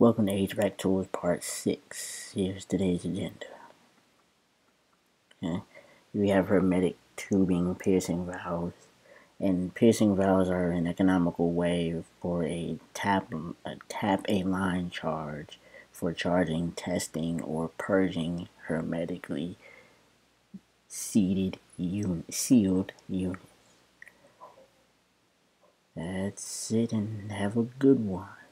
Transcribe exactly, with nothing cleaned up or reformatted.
Welcome to H V A C Tools Part six. Here's today's agenda. Okay. We have hermetic tubing piercing valves. And piercing valves are an economical way for a tap, a tap a line charge for charging, testing, or purging hermetically seated unit, sealed units. That's it, and have a good one.